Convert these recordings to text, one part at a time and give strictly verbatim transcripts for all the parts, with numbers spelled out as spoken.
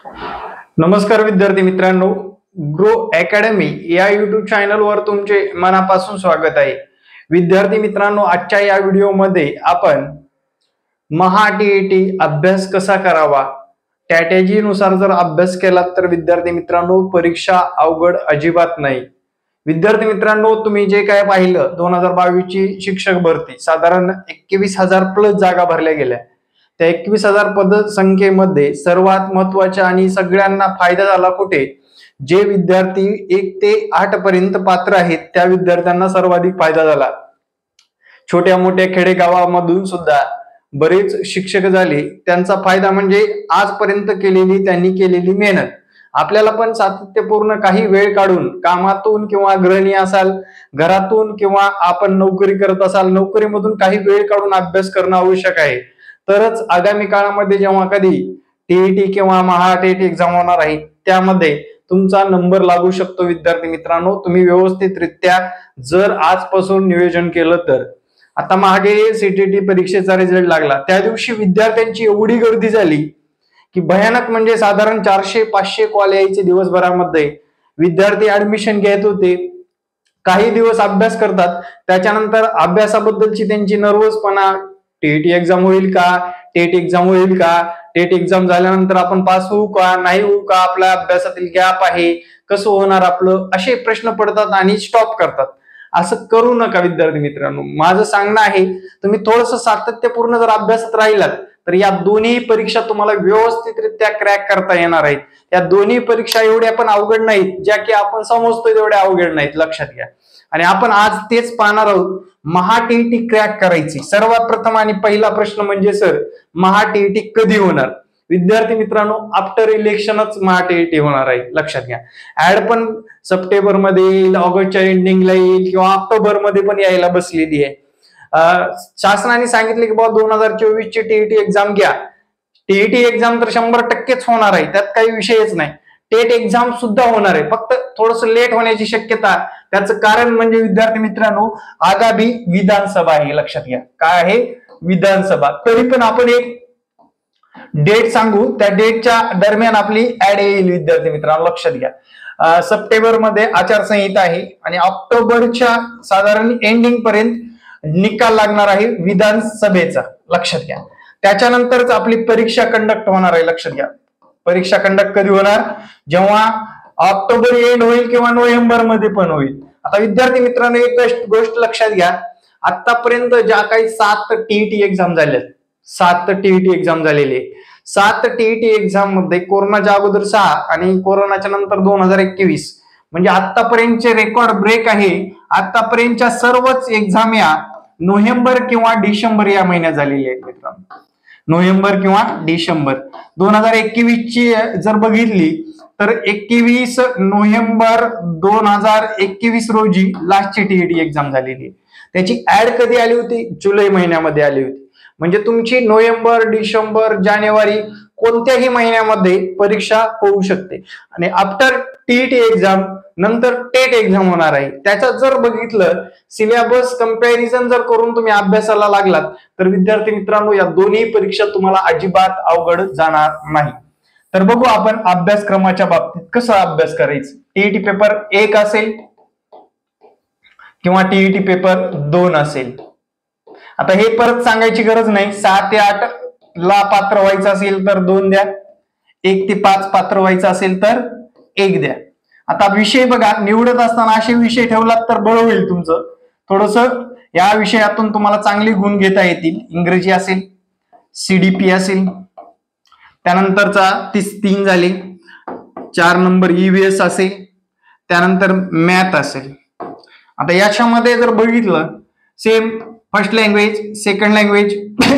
नमस्कार विद्यार्थी मित्रांनो, ग्रो अकॅडमी या युट्यूब चॅनलवर तुमचे मनापासून स्वागत आहे। विद्यार्थी मित्रांनो, आजच्या या व्हिडिओमध्ये आपण महा टीईटी अभ्यास कसा करावा, स्ट्रॅटेजी नुसार जर अभ्यास केला तर विद्यार्थी मित्रांनो परीक्षा अवघड अजिबात नाही। विद्यार्थी मित्रांनो, तुम्ही जे काय पाहिलं दोन हजार बावीस ची शिक्षक भरती साधारण एकवीस हजार प्लस जागा भरल्या गेल्या। त्या एकवीस हजार पदसंख्येमध्ये सर्वात महत्वाच्या आणि सगळ्यांना फायदा झाला कुठे, जे विद्यार्थी एक ते आठ पर्यंत पात्र आहेत त्या विद्यार्थ्यांना सर्वाधिक फायदा झाला। छोट्या मोठ्या खेडेगावामधून सुद्धा बरेच शिक्षक झाले, त्यांचा फायदा म्हणजे आजपर्यंत केलेली त्यांनी केलेली मेहनत। आपल्याला पण सातत्यपूर्ण काही वेळ काढून कामातून किंवा गृहिणी असाल घरातून किंवा आपण नोकरी करत असाल नोकरीमधून काही वेळ काढून अभ्यास करणं आवश्यक आहे, तरच आगामी काळामध्ये जेव्हा कधी टीईटी किंवा महा टीईटी एक्झाम होणार आहे त्यामध्ये तुमचा नंबर लागू शकतो। विद्यार्थी मित्रांनो, तुम्ही व्यवस्थितरित्या जर आजपासून नियोजन केलं तर। आता मागे सीटीटी परीक्षेचा रिझल्ट लागला, त्या दिवशी विद्यार्थ्यांची एवढी गर्दी झाली की भयानक, म्हणजे साधारण चारशे पाचशे कॉल यायचे दिवसभरामध्ये। विद्यार्थी ऍडमिशन घेत होते, काही दिवस अभ्यास करतात, त्याच्यानंतर अभ्यासाबद्दलची त्यांची नर्वसपणा, टीईटी एक्झाम होईल का, टेट एक्झाम होईल का, टेट एक्झाम झाल्यानंतर आपण पास होऊ का नाही होऊ का, आपल्या अभ्यासातील गॅप आहे, कसं होणार आपलं, असे प्रश्न पडतात आणि स्टॉप करतात। असं करू नका विद्यार्थी मित्रांनो, माझं सांगणं आहे तुम्ही थोडंसं सातत्यपूर्ण जर अभ्यासात राहिलात तर या दोन्ही परीक्षा तुम्हाला व्यवस्थितरित्या क्रॅक करता येणार आहेत। या दोन्ही परीक्षा एवढ्या पण अवघड नाहीत, ज्या की आपण समजतोय तेवढ्या अवघड नाहीत, लक्षात घ्या। आणि आपण आज तेच पाहणार आहोत, महा टीईटी क्रॅक करायची। सर्वात प्रथम आणि पहिला प्रश्न म्हणजे सर महा टीईटी कधी होणार? विद्यार्थी मित्रांनो, आफ्टर इलेक्शनच महा टीईटी होणार आहे, लक्षात घ्या। ऍड पण सप्टेंबर मध्ये येईल, ऑगस्टच्या एंडिंगला येईल किंवा ऑक्टोबर मध्ये पण यायला बसलेली आहे। शासनाने सांगितले की बाबा दोन हजार चोवीस ची टीईटी एक्झाम घ्या। टीईटी एक्झाम तर शंभर टक्केच होणार आहे, त्यात काही विषयच नाही। टेट एक्झाम सुद्धा होणार आहे, फक्त थोडस लेट होण्याची शक्यता। त्याचं कारण म्हणजे विद्यार्थी मित्रांनो आगामी विधानसभा आहे, लक्षात घ्या। काय आहे? विधानसभा। तरी पण आपण एक डेट सांगू, त्या डेटच्या दरम्यान आपली ऍड येईल विद्यार्थी मित्रांनो, लक्षात घ्या। सप्टेंबर मध्ये आचारसंहिता आहे आणि ऑक्टोबरच्या साधारण एंडिंग पर्यंत निकाल लागणार आहे विधानसभेचा, लक्षात घ्या। त्याच्यानंतरच आपली परीक्षा कंडक्ट होणार आहे, लक्षात घ्या। परीक्षा कंडक्ट कधी होणार? जेव्हा ऑक्टोबर एंड होईल किंवा नोव्हेंबर मध्ये पण होईल। आता विद्यार्थी मित्रांनो एक गोष्ट लक्षात घ्या, आतापर्यंत ज्या काही सात टीईटी एक्झाम झाल्यात, सात टीईटी एक्झाम झालेले, सात टीईटी एक्झाम मध्ये कोरोनाच्या अगोदर सहा आणि कोरोनाच्या नंतर दोन हजार एकवीस, म्हणजे आतापर्यंतचे रेकॉर्ड ब्रेक आहे। आतापर्यंतच्या सर्वच एक्झाम या नोव्हेंबर किंवा डिसेंबर या महिन्यात झालेली आहेत मित्रांनो, नोव्हेंबर किंवा डिसेंबर। दोन हजार एकवीस ची जर बघितली तर एकवीस नोव्हेंबर दोन हजार एकवीस रोजी लास्टची टीईटी एक्झाम झालेली। त्याची ऍड कधी आली होती? जुलै महिन्यामध्ये आली होती। म्हणजे तुमची नोव्हेंबर, डिसेंबर, जानेवारी कोणत्याही महिन्यामध्ये परीक्षा होऊ शकते। आणि आफ्टर टीईटी एक्झाम नंतर टेट एक्झाम होणार आहे। त्याच्यात जर बघितलं सिलेबस कंपॅरिझन जर करून तुम्ही अभ्यासाला लागलात तर विद्यार्थी मित्रांनो या दोन्ही परीक्षा तुम्हाला अजिबात अवघड जाणार नाही। तर बघू आपण अभ्यासक्रमाच्या बाबतीत कसं अभ्यास करायचं। टीईटी पेपर एक असेल किंवा टीईटी पेपर दोन असेल। आता हे परत सांगायची गरज नाही, सहा ते आठ ला पात्र व्हायचं असेल तर दोन द्या, एक ते पाच पात्र व्हायचं असेल तर एक द्या। आता विषय बघा, निवडत असताना असे विषय ठेवलात तर बरं होईल तुमचं, थोडस या विषयातून तुम्हाला चांगले गुण घेता येतील। इंग्रजी असेल, सीडीपी असेल, त्यानंतरचा तीस तीन झाले, चार नंबर ईव्हीएस असेल, त्यानंतर मॅथ असेल। आता याच्यामध्ये जर बघितलं same first language, second language,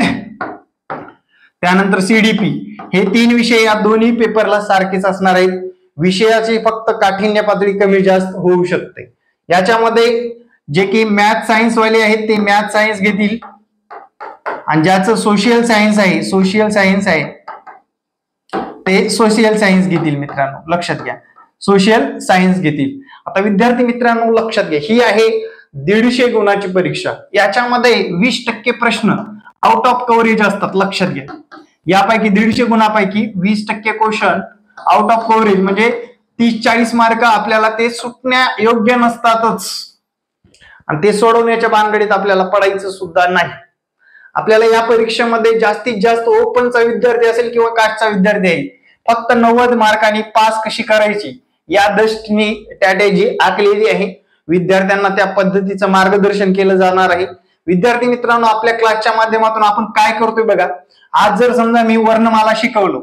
त्यानंतर सीडीपी, हे तीन विषय या दोन्ही पेपरला सारखेच असणार आहेत। विषयाची फक्त काठिण्य पातळी कमी जास्त होऊ शकते। याच्यामध्ये जे की मॅथ सायन्स वाले आहेत ते मॅथ सायन्स घेतील आणि ज्याचं सोशल सायन्स आहे सोशल सायन्स आहे ते सोशल सायन्स घेतील मित्रांनो, लक्षात घ्या, सोशल सायन्स घेतील। आता विद्यार्थी मित्रांनो लक्षात घ्या, ही आहे दीडशे गुणाची परीक्षा। याच्यामध्ये वीस टक्के प्रश्न आउट ऑफ कव्हरेज असतात, लक्षात घ्या। यापैकी दीडशे गुणापैकी वीस टक्के क्वेश्चन आउट ऑफ कव्हरेज म्हणजे तीस चाळीस मार्क आपल्याला ते सुटण्या योग्य नसतातच, आणि ते सोडवण्याच्या भानगडीत आपल्याला पडायचं सुद्धा नाही. आपल्याला या परीक्षेमध्ये जास्तीत जास्त ओपनचा विद्यार्थी असेल किंवा कास्टचा विद्यार्थी आहे, फक्त नव्वद मार्कांनी पास कशी करायची या दृष्टीने स्ट्रॅटेजी आखलेली आहे. विद्यार्थ्यांना त्या पद्धतीचं मार्गदर्शन केलं जाणार आहे. विद्यार्थी मित्रांनो, आपल्या क्लासच्या माध्यमातून आपण काय करतोय बघा. आज जर समजा मी वर्णमाला शिकवलो,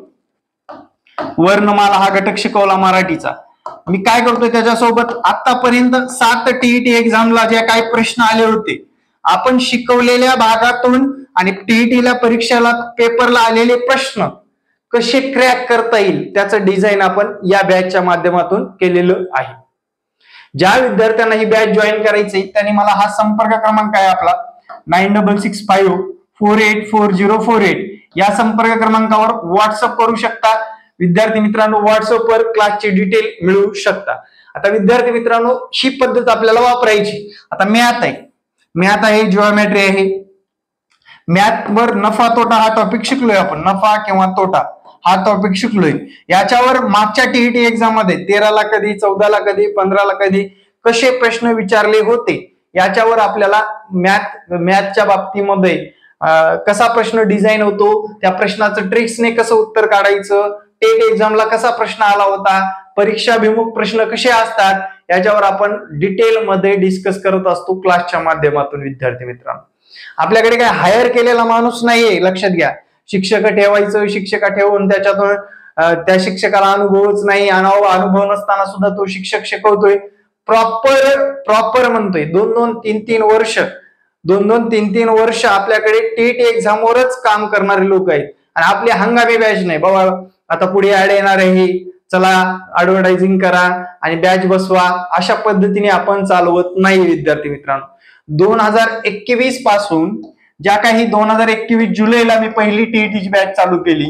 वर्णमाला हा घटक शिकवला मराठीचा, मी काय करतोय त्याच्यासोबत आतापर्यंत सात टीईटी एक्झामला जे काही प्रश्न आले होते, आपण शिकवलेल्या भागातून आणि टीईटीला परीक्षेला पेपरला आलेले प्रश्न कसे क्रॅक करता येईल त्याचं डिझाईन आपण या बॅचच्या माध्यमातून केलेलं आहे. ज्या विद्यार्थ्यांना ही बॅच जॉईन करायची त्यांनी मला हा संपर्क क्रमांक आहे आपला nine double six five four eight four zero four eight या संपर्क क्रमांकावर व्हॉट्सअप करू शकता. विद्यार्थी मित्रांनो, व्हॉट्सअपवर क्लासची डिटेल मिळवू शकता. आता विद्यार्थी मित्रांनो, ही पद्धत आपल्याला वापरायची. आता मॅथ आहे, मॅथ आहे, जिओमेट्री आहे. मॅथ वर नफा तोटा हा टॉपिक शिकलोय आपण, नफा किंवा तोटा हा टॉपिक शिकलोय. याच्यावर मागच्या टीईटी एक्झाम मध्ये तेराला कधी, चौदाला कधी, पंधराला कधी कसे प्रश्न विचारले होते याच्यावर आपल्याला मॅथ मॅथच्या बाबतीमध्ये कसा प्रश्न डिझाईन होतो, त्या प्रश्नाचं ट्रिक्सने कसं उत्तर काढायचं, टेट एक्झामला कसा प्रश्न आला होता, परीक्षाभिमुख प्रश्न कसे असतात याच्यावर आपण डिटेल मध्ये डिस्कस करत असतो क्लासच्या माध्यमातून. विद्यार्थी मित्रांनो, आपल्याकडे काय हायर केलेला माणूस नाहीये, लक्षात घ्या. शिक्षक ठेवायचं, शिक्षक ठेवून त्याच्यातून त्या शिक्षकाला अनुभवच नाही, अनुभव नसताना सुद्धा तो शिक्षक शिकवतोय. प्रॉपर प्रॉपर म्हणतोय दोन दोन तीन तीन वर्ष दोन दोन तीन तीन वर्ष आपल्याकडे टेट एक्झामवरच काम करणारे लोक आहेत. आणि आपली हंगामी बॅच नाही बाबा, आता पुढे ऍड येणार आहे, चला ऍडव्हर्टायझिंग करा आणि बॅच बसवा, अशा पद्धतीने आपण चालवत नाही. विद्यार्थी मित्रांनो, दोन हजार एकवीस पासून ज्या काही दोन हजार एकवीस जुलैला मी पहिली टीईटीची बॅच चालू केली.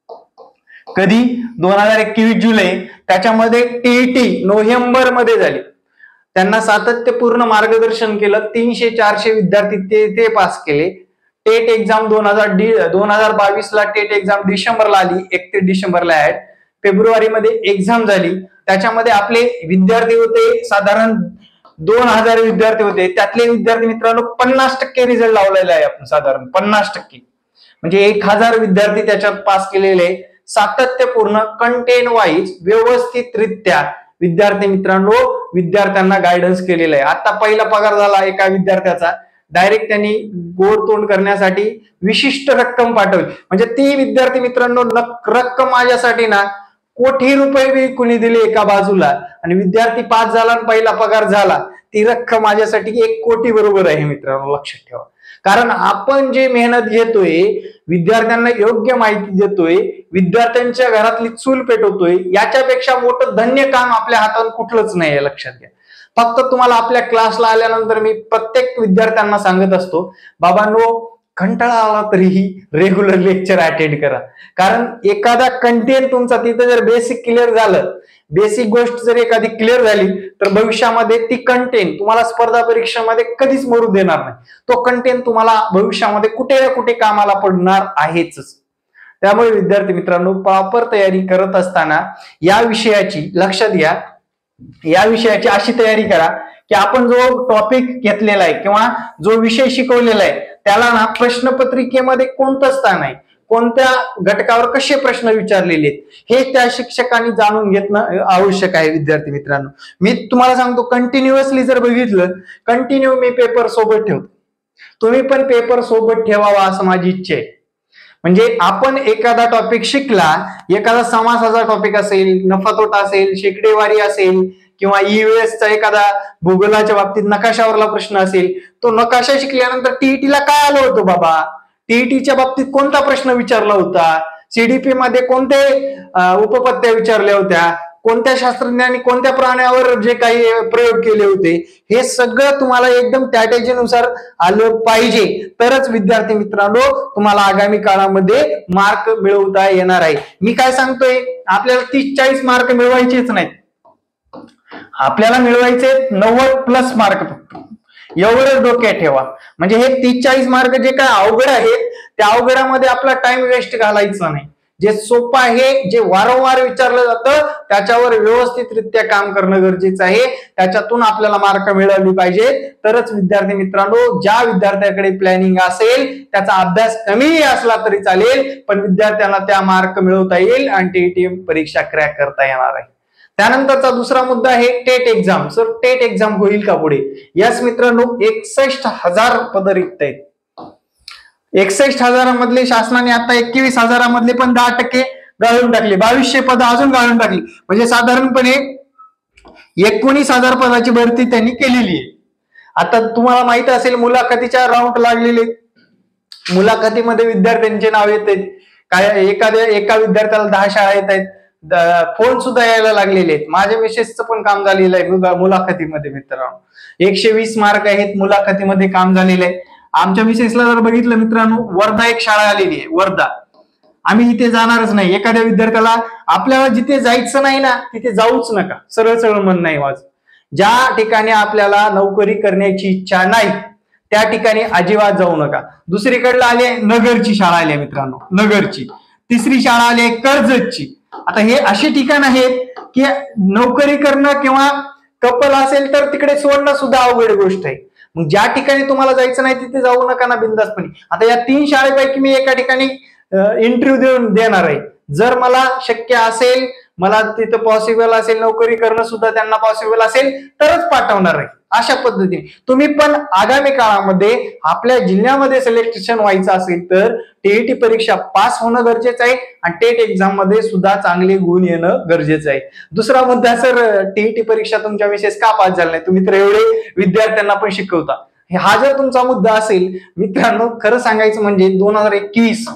कधी? दोन हजार एकवीस जुलै. त्याच्यामध्ये टीईटी नोव्हेंबर मध्ये झाली. त्यांना सातत्यपूर्ण मार्गदर्शन केलं. तीनशे चारशे विद्यार्थी ते ते पास केले. टेट एक्झाम दोन हजार डी दोन हजार बावीस ला टेट एक्झाम डिसेंबरला आली, एकतीस डिसेंबरला ऍड. फेब्रुवारी मध्ये एक्झाम झाली. त्याच्यामध्ये आपले विद्यार्थी होते साधारण दोन हजार विद्यार्थी होते. त्यातले विद्यार्थी मित्रांनो पन्नास टक्के रिझल्ट लावलेला आहे आपण, साधारण पन्नास टक्के म्हणजे एक हजार विद्यार्थी त्याच्यात पास केलेले. सातत्यपूर्ण कंटेंट वाईज व्यवस्थितरित्या विद्यार्थी मित्रांनो विद्यार्थ्यांना गायडन्स केलेलं आहे. आता पहिला पगार झाला एका विद्यार्थ्याचा, डायरेक्ट त्यांनी गोड तोंड करण्यासाठी विशिष्ट रक्कम पाठवली. म्हणजे ती विद्यार्थी मित्रांनो रक्कम माझ्यासाठी ना कोटी रुपये बी कुणी दिले एका बाजूला, आणि विद्यार्थी पास झाला आणि पहिला पगार झाला, ती रक्कम माझ्यासाठी एक कोटी बरोबर आहे मित्रांनो, लक्षात ठेवा. कारण आपण जे मेहनत घेतोय, विद्यार्थ्यांना योग्य माहिती देतोय, विद्यार्थ्यांच्या घरातली चूल पेटवतोय, याच्यापेक्षा मोठं धन्य काम आपल्या हातातून कुठलंच नाही, लक्षात घ्या. फक्त तुम्हाला आपल्या क्लासला आल्यानंतर मी प्रत्येक विद्यार्थ्यांना सांगत असतो, बाबांनो कंटाळा आला तरीही रेग्युलर लेक्चर अटेंड करा. कारण एखादा कंटेंट तुमचा तिथं जर बेसिक क्लिअर झालं, बेसिक गोष्ट जर एखादी क्लिअर झाली तर भविष्यामध्ये ती कंटेंट तुम्हाला स्पर्धा परीक्षेमध्ये कधीच मरू देणार नाही. तो कंटेंट तुम्हाला भविष्यामध्ये कुठे ना कुठे कामाला पडणार आहेच. त्यामुळे विद्यार्थी मित्रांनो, प्रॉपर तयारी करत असताना या विषयाची लक्षात घ्या, या विषयाची अशी तयारी करा की आपण जो टॉपिक घेतलेला आहे किंवा जो विषय शिकवलेला आहे त्याला ना प्रश्नपत्रिकेमध्ये कोणतं स्थान आहे, कोणत्या घटकावर कसे प्रश्न विचारलेले आहेत हे त्या शिक्षकांनी जाणून घेणं आवश्यक आहे. विद्यार्थी मित्रांनो, मी तुम्हाला सांगतो, कंटिन्युअसली जर बघितलं, कंटिन्यू मी पेपर सोबत ठेवतो, तुम्ही पण पेपर सोबत ठेवावा असं माझी इच्छा आहे. म्हणजे आपण एखादा टॉपिक शिकला, एखादा समासाचा टॉपिक असेल, नफा तोटा असेल, शेकडेवारी असेल, किंवा ईव्हीएसचा एखादा भूगोलाच्या बाबतीत नकाशावरला प्रश्न असेल, तो नकाशा शिकल्यानंतर टीईटीला काय आलं होतं बाबा, टीईटीच्या बाबतीत कोणता प्रश्न विचारला होता, सीडीपी मध्ये कोणते उपपत्त्या विचारल्या होत्या, कोणत्या शास्त्रज्ञांनी कोणत्या प्राण्यावर जे काही प्रयोग केले होते, हे सगळं तुम्हाला एकदम स्ट्रॅटेजीनुसार आलं पाहिजे. तरच विद्यार्थी मित्रांनो तुम्हाला आगामी काळामध्ये मार्क मिळवता येणार आहे. मी काय सांगतोय, आपल्याला तीस चाळीस मार्क मिळवायचेच नाहीत, आपल्याला मिळवायचे नव्वद प्लस मार्क फक्त, एवढंच डोक्यात ठेवा. म्हणजे हे तीस चाळीस मार्क जे काय अवघड आहेत त्या अवघडामध्ये आपला टाइम वेस्ट घालायचा नाही. जे सोपं आहे, जे वारंवार विचारलं जातं त्याच्यावर व्यवस्थितरित्या काम करणं गरजेचं आहे. त्याच्यातून आपल्याला मार्क मिळवले पाहिजे, तरच विद्यार्थी मित्रांनो, ज्या विद्यार्थ्याकडे प्लॅनिंग असेल त्याचा अभ्यास कमी असला तरी चालेल, पण विद्यार्थ्यांना त्या मार्क मिळवता येईल आणि टीईटी परीक्षा क्रॅक करता येणार आहे. त्यानंतरचा दुसरा मुद्दा आहे TET exam. Sir TET exam होईल का पुढे? यस मित्रांनो, एकसष्ट हजार पद रिक्त आहेत. एकसष्ट हजारामधले शासनाने आता एकवीस हजारामधले पण दहा टक्के गाळून टाकले, बावीसशे पद अजून गाळून टाकली, म्हणजे साधारणपणे एकोणीस हजार पदाची भरती त्यांनी केलेली आहे. आता तुम्हाला माहित असेल मुलाखतीच्या राऊंड लागलेले, मुलाखतीमध्ये विद्यार्थ्यांचे नाव येत आहेत, काय एखाद्या एका विद्यार्थ्याला दहा शाळा येत आहेत, फोन सुद्धा यायला लागलेले आहेत. माझ्या मिसेसचं पण काम झालेलं आहे मुलाखतीमध्ये मित्रांनो, एकशे वीस मार्क आहेत, मुलाखतीमध्ये काम झालेलं आहे. आमच्या मिसेसला जर बघितलं मित्रांनो, वर्धा एक शाळा आलेली आहे, वर्धा. आम्ही इथे जाणारच नाही. एखाद्या विद्यार्थ्याला आपल्याला जिथे जायचं नाही ना तिथे जाऊच नका, सरळ सरळ मन नाही वाच. ज्या ठिकाणी आपल्याला नोकरी करण्याची इच्छा नाही त्या ठिकाणी अजिबात जाऊ नका. दुसरीकडला आले नगरची शाळा आली मित्रांनो, नगरची. तिसरी शाळा आली कर्जतची. आता हे अशी ठिकाण आहेत की नोकरी करणं किंवा कपल असेल तर तिकडे सोडणं सुद्धा अवघड गोष्ट आहे. मग ज्या ठिकाणी तुम्हाला जायचं नाही तिथे जाऊ नका ना बिनधास्तपणे. आता या तीन शाळेपैकी मी एका ठिकाणी इंटरव्ह्यू देऊन देणार आहे. जर मला शक्य असेल, मला तिथं पॉसिबल असेल, नोकरी करणं सुद्धा त्यांना पॉसिबल असेल तरच पाठवणार आहे. अशा पद्धतीने तुम्ही पण आगामी काळामध्ये आपल्या जिल्ह्यामध्ये सिलेक्शन व्हायचं असेल तर टीईटी परीक्षा पास होणं गरजेचं आहे आणि टेट एक्झाम मध्ये सुद्धा चांगले गुण येणं गरजेचं आहे. दुसरा मुद्दा, सर टीईटी परीक्षा तुमच्या विशेष का पास झाला नाही, तुम्ही तर एवढे विद्यार्थ्यांना पण शिकवता. हा जर तुमचा मुद्दा असेल मित्रांनो, खरं सांगायचं म्हणजे दोन हजार एकवीस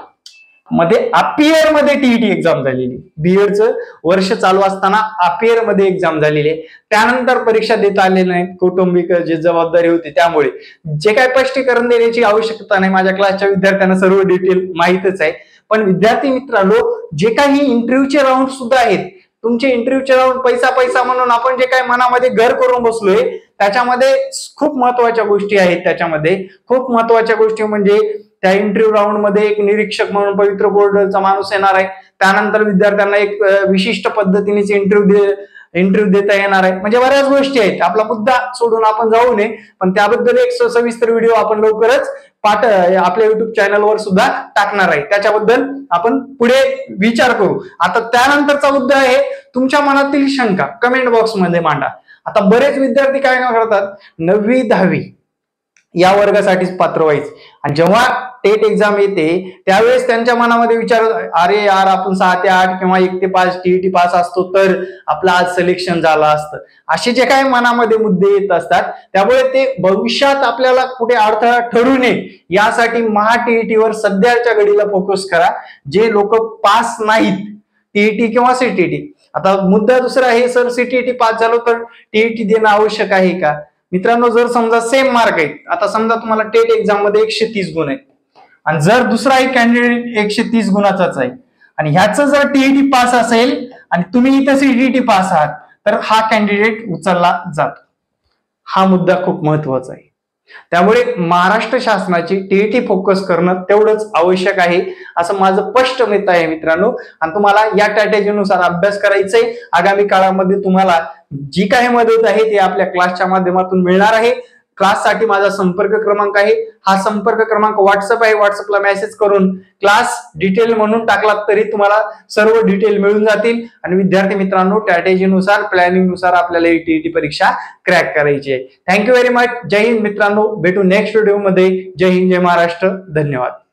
मध्ये अपियर मध्ये टीईटी एक्झाम झालेली, बीएडचं वर्ष चालू असताना अपियर मध्ये एक्झाम झालेली आहे. त्यानंतर परीक्षा देता आलेल्या नाहीत, कौटुंबिक जे जबाबदारी होती त्यामुळे. जे काय स्पष्टीकरण देण्याची आवश्यकता नाही, माझ्या क्लासच्या विद्यार्थ्यांना सर्व डिटेल माहितच आहे. पण विद्यार्थी मित्रांनो, जे काही इंटरव्ह्यूचे राऊंड सुद्धा आहेत, तुमचे इंटरव्ह्यूचे राऊंड पैसा पैसा म्हणून आपण जे काही मनामध्ये घर करून बसलोय, त्याच्यामध्ये खूप महत्वाच्या गोष्टी आहेत. त्याच्यामध्ये खूप महत्वाच्या गोष्टी म्हणजे त्या इंटरव्ह्यू राऊंड मध्ये एक निरीक्षक म्हणून पवित्र बोर्डचा माणूस येणार आहे. त्यानंतर विद्यार्थ्यांना एक विशिष्ट पद्धतीने इंटरव्ह्यू इंटरव्ह्यू देता येणार आहे. म्हणजे बऱ्याच गोष्टी आहेत. आपला मुद्दा सोडून आपण जाऊ नये, पण त्याबद्दल एक सविस्तर व्हिडिओ आपण लवकरच पाठ आपल्या युट्यूब चॅनलवर सुद्धा टाकणार आहे. त्याच्याबद्दल आपण पुढे विचार करू. आता त्यानंतरचा मुद्दा आहे तुमच्या मनातील शंका कमेंट बॉक्स मध्ये मांडा. आता बरेच विद्यार्थी काय करतात, नववी दहावी या वर्गासाठीच पात्र व्हायचे आणि जेव्हा टेट एक्झाम येते त्यावेळेस त्यांच्या मनामध्ये विचार, अरे यार आपण सहा ते आठ किंवा एक ते पाच टीईटी पास असतो तर आपलं आज सिलेक्शन झालं असतं. असे जे काही मनामध्ये मुद्दे येत असतात, त्यामुळे ते भविष्यात आपल्याला कुठे अडथळा ठरू नये यासाठी महा टीईटीवर सध्याच्या घडीला फोकस करा. जे लोक पास नाहीत टीईटी किंवा सीटीटी. आता मुद्दा दुसरा आहे, सर सीटीटी पास झालो तर टीईटी देणं आवश्यक आहे का? मित्रांनो, जर समजा सेम मार्क आहेत, आता समजा तुम्हाला टेट एक्झाम मध्ये एकशे तीस गुण आहेत आणि जर दुसरा एक कॅन्डिडेट एकशे तीस गुणाचाच आहे आणि ह्याच जर टीईटी पास असेल आणि तुम्ही इथं सीटीटी पास आहात तर हा कॅन्डिडेट उचलला जातो. हा मुद्दा खूप महत्वाचा आहे. त्यामुळे महाराष्ट्र शासनाची टीईटी फोकस करणं तेवढंच आवश्यक आहे असं माझं स्पष्ट मत आहे मित्रांनो. आणि तुम्हाला या स्ट्रॅटेजीनुसार अभ्यास करायचंय. आगामी काळामध्ये तुम्हाला जी काही मदत आहे ती आपल्या क्लासच्या माध्यमातून मिळणार आहे. क्लाससाठी माझा संपर्क क्रमांक आहे, हा संपर्क क्रमांक व्हॉट्सअप आहे. व्हॉट्सअपला मेसेज करून क्लास डिटेल म्हणून टाकलात तरी तुम्हाला सर्व डिटेल मिळून जातील. आणि विद्यार्थी मित्रांनो, स्ट्रॅटेजीनुसार प्लॅनिंग नुसार आपल्याला ही टीईटी परीक्षा क्रॅक करायची आहे. Thank you very much. जय हिंद मित्रांनो, भेटू नेक्स्ट व्हिडिओ मध्ये. जय हिंद, जय महाराष्ट्र, धन्यवाद.